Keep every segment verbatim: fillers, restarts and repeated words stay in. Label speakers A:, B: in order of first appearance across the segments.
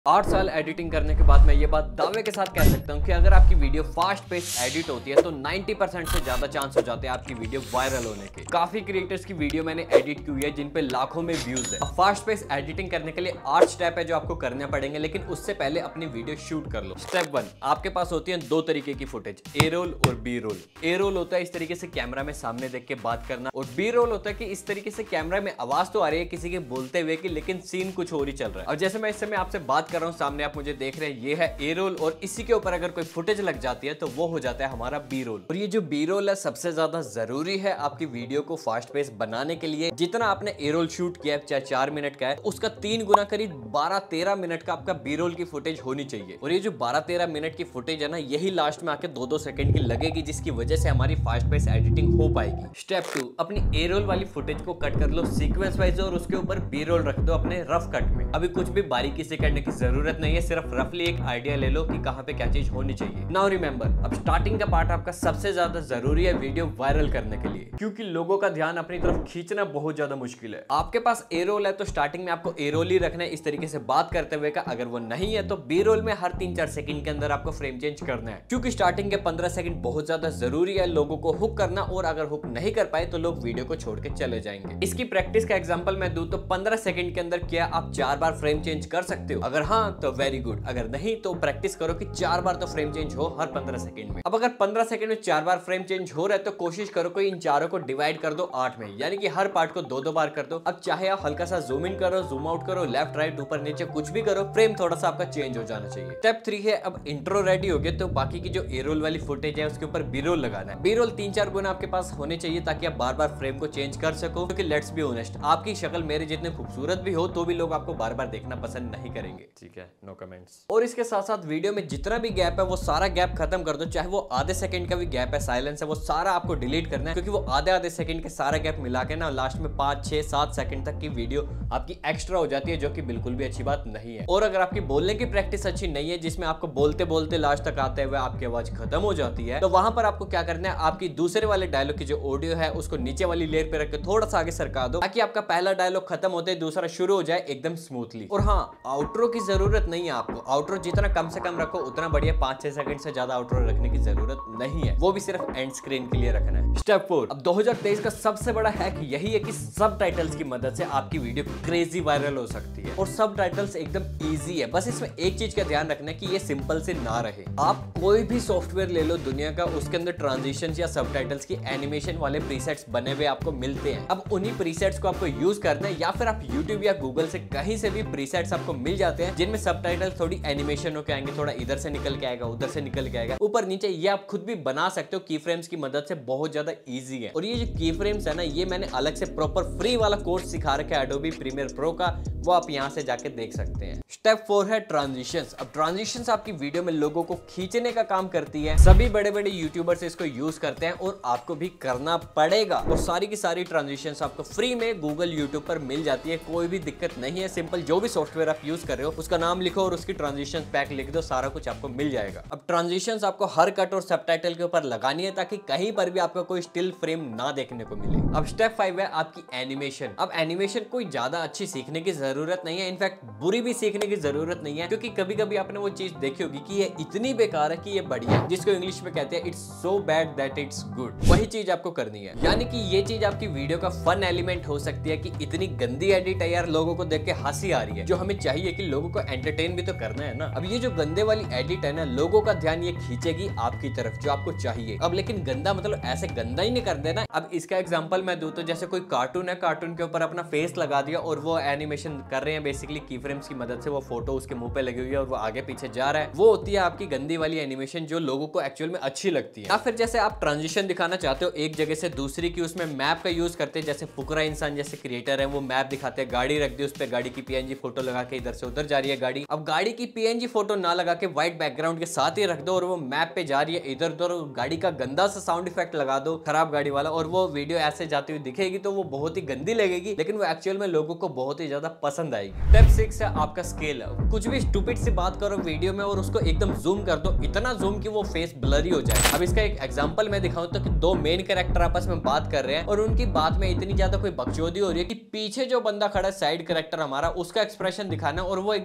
A: आठ साल एडिटिंग करने के बाद मैं ये बात दावे के साथ कह सकता हूँ कि अगर आपकी वीडियो फास्ट पेस एडिट होती है तो नब्बे परसेंट से ज्यादा चांस हो जाते हैं आपकी वीडियो वायरल होने के। काफी क्रिएटर्स की वीडियो मैंने एडिट की हुई है जिन पे लाखों में व्यूज है। फास्ट पेस एडिटिंग करने के लिए आठ स्टेप है जो आपको करने पड़ेंगे, लेकिन उससे पहले अपनी वीडियो शूट कर लो। स्टेप वन, आपके पास होती है दो तरीके की फुटेज, ए रोल और बी रोल। ए रोल होता है इस तरीके से कैमरा में सामने देख के बात करना, और बी रोल होता है कि इस तरीके से कैमरा में आवाज तो आ रही है किसी के बोलते हुए की, लेकिन सीन कुछ और ही चल रहा है। और जैसे मैं इस समय आपसे बात कर रहा हूँ, सामने आप मुझे देख रहे हैं, ये है ए रोल, और इसी के ऊपर अगर कोई फुटेज लग जाती है तो वो हो जाता है हमारा बी रोल। और ये जो बी रोल है सबसे ज्यादा जरूरी है आपकी वीडियो को फास्ट पेस बनाने के लिए। जितना आपने ए रोल शूट किया है, चाहे चार मिनट का है, उसका तीन गुना करीब बारह तेरह मिनट का आपका बी रोल की फुटेज होनी चाहिए। और ये जो बारह तेरह मिनट की फुटेज है ना, यही लास्ट में आके दो दो सेकंड की लगेगी, जिसकी वजह से हमारी फास्ट पेस एडिटिंग हो पाएगी। स्टेप टू, अपनी ए रोल वाली फुटेज को कट कर लो सीक्वेंस वाइज, और उसके ऊपर बी रोल रख दो अपने रफ कट में। अभी कुछ भी बारीकी से करने की जरूरत नहीं है, सिर्फ रफली एक आइडिया ले लो कि कहां पे क्या चीज होनी चाहिए। नाउ रिमेंबर, अब स्टार्टिंग का पार्ट आपका सबसे ज्यादा जरूरी है वीडियो वायरल करने के लिए, क्योंकि लोगों का ध्यान अपनी तरफ खींचना बहुत ज्यादा मुश्किल है। आपके पास ए रोल है तो स्टार्टिंग में आपको ए रोल ही रखना है, इस तरीके से बात करते हुए का। अगर वो नहीं है तो बी रोल में हर तीन चार सेकंड के अंदर आपको फ्रेम चेंज करना है, क्योंकि स्टार्टिंग के पंद्रह सेकंड बहुत ज्यादा जरूरी है लोगों को हुक करना, और अगर हुक नहीं कर पाए तो लोग वीडियो को छोड़ के चले जाएंगे। इसकी प्रैक्टिस का एग्जांपल मैं दूं तो पंद्रह सेकंड के अंदर क्या आप चार बार फ्रेम चेंज कर सकते हो? अगर हाँ तो वेरी गुड, अगर नहीं तो प्रैक्टिस करो कि चार बार तो फ्रेम चेंज हो हर पंद्रह सेकंड में। अब अगर पंद्रह सेकंड में चार बार फ्रेम चेंज हो रहा है तो कोशिश करो कि इन चारों को डिवाइड कर दो आठ में, यानी कि हर पार्ट को दो दो बार कर दो। अब चाहे आप हल्का सा जूम इन करो, जूम आउट करो, लेफ्ट राइट ऊपर नीचे कुछ भी करो, फ्रेम थोड़ा सा आपका चेंज हो जाना चाहिए। स्टेप थ्री है, अब इंट्रो रेडी हो गया तो बाकी की जो ए रोल वाली फुटेज है उसके ऊपर बी रोल लगाना है। बी रोल तीन चार गुना आपके पास होने चाहिए ताकि आप बार बार फ्रेम को चेंज कर सको, क्योंकि लेट्स बी ऑनेस्ट, आपकी शक्ल मेरे जितने खूबसूरत भी हो तो भी लोग आपको बार बार देखना पसंद नहीं करेंगे। ठीक है, नो कमेंट्स। और इसके साथ साथ वीडियो में जितना भी गैप है वो सारा गैप खत्म कर दो, चाहे वो आधे सेकंड का भी गैप है, साइलेंस है, वो सारा आपको डिलीट करना है, क्योंकि वो आधे आधे सेकंड के सारा गैप मिला के ना लास्ट में पांच छह सात सेकंड तक की वीडियो आपकी एक्स्ट्रा हो जाती है, जो कि बिल्कुल भी अच्छी बात नहीं है। और अगर आपकी बोलने की प्रैक्टिस अच्छी नहीं है, जिसमें आपको बोलते बोलते लास्ट तक आते हुए आपकी आवाज खत्म हो जाती है, तो वहां पर आपको क्या करना है, आपकी दूसरे वाले डायलॉग की जो ऑडियो है उसको नीचे वाली लेयर पे रख के थोड़ा सा आगे सरका दो, ताकि आपका पहला डायलॉग खत्म होते दूसरा शुरू हो जाए एकदम स्मूथली। और हाँ, आउट्रो की जरूरत नहीं है आपको, आउट्रो जितना कम से कम रखो उतना बढ़िया, पांच छह सेकंड से ज्यादा आउट्रो रखने की जरूरत नहीं है, वो भी सिर्फ एंड स्क्रीन के लिए रखना है। स्टेप फोर, अब दो हज़ार तेईस का सबसे बड़ा हैक यही है कि सबटाइटल्स की मदद से आपकी वीडियो क्रेजी वायरल हो सकती है, और सबटाइटल्स एकदम इजी है। बस इसमें एक चीज का ध्यान रखना है कि ये सिंपल से ना रहे। आप कोई भी सॉफ्टवेयर ले लो दुनिया का, उसके अंदर ट्रांजिशंस या सबटाइटल्स की एनिमेशन वाले प्रीसेट्स बने हुए आपको मिलते हैं। अब उन्हीं प्रीसेट्स को आपको यूज करना है, या फिर आप यूट्यूब या गूगल से कहीं से भी प्रीसेट्स आपको मिल जाते हैं जिनमें सबटाइटल थोड़ी एनिमेशन होकर आएंगे, थोड़ा इधर से निकल के आएगा, उधर से निकल के आएगा, ऊपर नीचे, ये आप खुद भी बना सकते हो की फ्रेम्स की मदद से, बहुत ज्यादा इजी है। और ये जो की फ्रेम्स है ना, ये मैंने अलग से प्रॉपर फ्री वाला कोर्स सिखा रखा है एडोबी प्रीमियर प्रो का, वो आप यहां से जाके देख सकते हैं। स्टेप फोर है ट्रांजिशंस। अब ट्रांजिशंस आपकी वीडियो में लोगों को खींचने का काम करती है, सभी बड़े बड़े यूट्यूबर्स इसको यूज करते हैं और आपको भी करना पड़ेगा। और सारी की सारी ट्रांजिशंस आपको फ्री में गूगल यूट्यूब पर मिल जाती है, कोई भी दिक्कत नहीं है। सिंपल जो भी सॉफ्टवेयर आप यूज कर रहे हो उसका नाम लिखो और उसकी ट्रांजिशन पैक लिख दो, सारा कुछ आपको मिल जाएगा। अब ट्रांजिशंस आपको हर कट और सबटाइटल के ऊपर लगानी है ताकि कहीं पर भी आपको कोई स्टिल फ्रेम ना देखने को मिले। अब स्टेप फाइव है आपकी एनिमेशन। अब एनिमेशन कोई ज्यादा अच्छी सीखने की जरूरत नहीं है, इनफैक्ट बुरी भी सीखने की जरूरत नहीं है, क्योंकि कभी कभी आपने वो चीज देखी होगी कि ये इतनी बेकार है कि ये बढ़िया, जिसको इंग्लिश में कहते हैं it's so bad that it's good. वही चीज आपको करनी है, यानी कि ये चीज आपकी वीडियो का फन एलिमेंट हो सकती है कि इतनी गंदी एडिट है यार, लोगों को देख के हंसी आ रही है, जो हमें चाहिए कि लोगों को एंटरटेन भी तो करना है ना। अब ये जो गंदे वाली एडिट है ना, लोगों का ध्यान ये खींचेगी आपकी तरफ, जो आपको चाहिए। अब लेकिन गंदा मतलब ऐसे गंदा ही नहीं कर देना। अब इसका एग्जांपल मैं दूं तो जैसे कोई कार्टून है, कार्टून के ऊपर अपना फेस लगा दिया और वो एनिमेशन कर रहे हैं बेसिकली की फ्रेम्स की मदद से, वो फोटो उसके मुंह पे लगी हुई है और वो आगे पीछे जा रहा है, वो होती है आपकी गंदी वाली एनिमेशन, जो लोगों को एक्चुअल में अच्छी लगती है। या फिर जैसे आप ट्रांजिशन दिखाना चाहते हो एक जगह से दूसरी की, उसमें मैप का यूज करते हैं, जैसे फुकरा इंसान जैसे क्रिएटर है, वो मैप दिखाते हैं, गाड़ी रख दी, उस पर गाड़ी की पीएनजी फोटो लगा के इधर से उधर जा रही है गाड़ी। अब गाड़ी की पीएनजी फोटो ना लगा के व्हाइट बैकग्राउंड के साथ ही रख दो और वो मैप पे जा रही है इधर उधर, गाड़ी का गंदा सा साउंड इफेक्ट लगा दो खराब गाड़ी वाला, और वो वीडियो ऐसे जाती हुई दिखेगी तो वो बहुत ही गंदी लगेगी, लेकिन वो एक्चुअल में लोगों को बहुत ही ज्यादा पसंद आएगी। स्टेप सिक्स है आपका स्केल। कुछ भी स्टूपिड सी बात करो वीडियो में और उसको एकदम जूम कर दो, इतना जूम कि वो फेस ब्लरी हो जाए। अब इसका एक एग्जांपल मैं दिखाऊं तो कि दो मेन कैरेक्टर आपस में बात कर रहे हैं और उनकी बात में इतनी ज्यादा कोई बकचोदी हो रही है कि पीछे जो बंदा खड़ा है साइड कैरेक्टर हमारा, उसका एक्सप्रेशन दिखाना और वो एकदम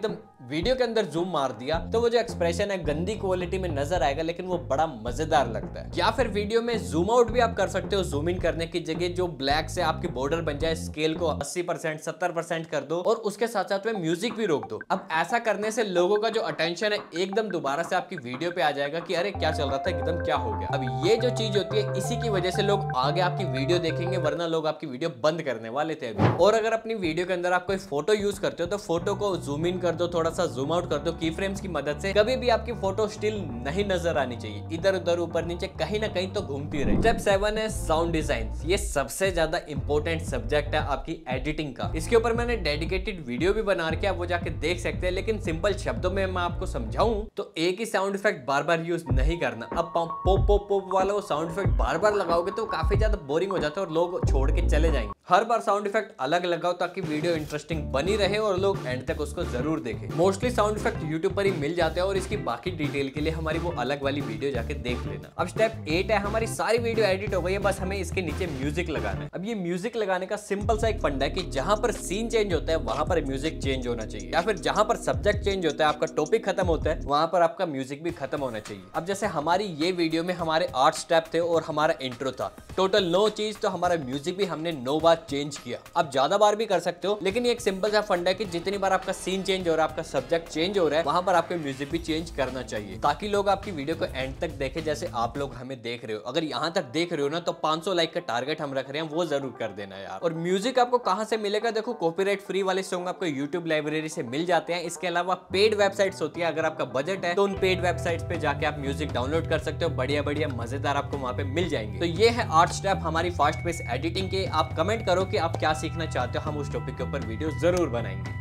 A: वीडियो के अंदर जूम मार दिया तो वो जो एक्सप्रेशन है गंदी क्वालिटी में नजर आएगा, लेकिन वो बड़ा मजेदार लगता है। या फिर वीडियो में जूम आउट भी आप कर सकते हो, जूम इन करने की जगह जो ब्लैक से आपकी बॉर्डर बन जाए, स्केल को अस्सी परसेंट सत्तर परसेंट कर दो और उसके साथ साथ में म्यूजिक भी रोक दो। अब ऐसा करने से लोगों का जो अटेंशन है एकदम दोबारा से आपकी वीडियो पे आ जाएगा कि अरे क्या चल रहा था, एकदम क्या हो गया। अब ये जो चीज होती है इसी की वजह से लोग आगे आपकी वीडियो देखेंगे, वरना लोग आपकी वीडियो बंद करने वाले थे अभी। और अगर अपनी वीडियो के अंदर आप कोई फोटो यूज करते हो तो फोटो को जूम इन कर दो, थोड़ा सा जूम आउट कर दो की फ्रेम्स की मदद से। कभी भी आपकी फोटो स्टिल नहीं नजर आनी चाहिए, इधर उधर ऊपर नीचे कहीं ना कहीं तो घूमती रहे। स्टेप सेवन है साउंड डिजाइन। ये सबसे ज्यादा इंपॉर्टेंट सब्जेक्ट है आपकी एडिटिंग का। इसके ऊपर मैंने डेडिकेटेड वीडियो भी बना रखी है, वो जाके देख सकते हैं। लेकिन सिंपल शब्दों में मैं आपको समझाऊं तो एक ही साउंड इफेक्ट बार बार यूज नहीं करना। अब पॉप पॉप पॉप वाला वो साउंड इफेक्ट बार बार लगाओगे तो काफी ज्यादा बोरिंग हो जाता है और लोग छोड़ के चले जाएंगे। हर बार साउंड इफेक्ट अलग लगाओ ताकि वीडियो इंटरेस्टिंग बनी रहे और लोग एंड तक उसको जरूर देखें। मोस्टली साउंड इफेक्ट यूट्यूब पर ही मिल जाते हैं और इसकी बाकी डिटेल के लिए हमारी वो अलग वाली वीडियो जाके देख लेना। अब स्टेप एट है, हमारी सारी वीडियो एडिट हो गई है, बस हमें इसके नीचे म्यूजिक लगाना है। अब ये म्यूजिक लगाने का सिंपल सा एक फंडा है कि जहां पर सीन चेंज होता है वहां पर म्यूजिक चेंज होना चाहिए, या फिर जहां पर सब्जेक्ट चेंज होता है, आपका टॉपिक खत्म होता है, वहां पर आपका म्यूजिक भी खत्म होना चाहिए। अब जैसे हमारी ये वीडियो में हमारे आठ स्टेप थे और हमारा इंट्रो था, टोटल नौ चीज, तो हमारा म्यूजिक भी हमने नौ बार चेंज किया। आप ज्यादा बार भी कर सकते हो, लेकिन ये एक सिंपल सा फंडा है कि जितनी बार आपका सीन चेंज हो रहा है, आपका सब्जेक्ट चेंज हो रहा है, वहां पर आपके म्यूजिक भी चेंज करना चाहिए ताकि लोग आपकी वीडियो को एंड तक देखें, जैसे आप लोग हमें देख रहे हो। अगर यहाँ तक देख रहे हो ना तो पाँच सौ लाइक का टारगेट हम रख रहे हैं, वो जरूर कर देना यार। और म्यूजिक आपको कहां से मिलेगा? देखो, कॉपीराइट फ्री वाले सॉन्ग आपको यूट्यूब लाइब्रेरी से मिल जाते हैं। इसके अलावा पेड वेबसाइट्स होती है, अगर आपका बजट है तो उन पेड वेबसाइट्स पे जाके आप म्यूजिक डाउनलोड कर सकते हो, बढ़िया बढ़िया मजेदार आपको वहां पे मिल जाएंगे। तो ये है आठ स्टेप हमारी फास्ट पेस एडिटिंग के। आप कमेंट करो कि आप क्या सीखना चाहते हो, हम उस टॉपिक के ऊपर वीडियो जरूर बनाएंगे।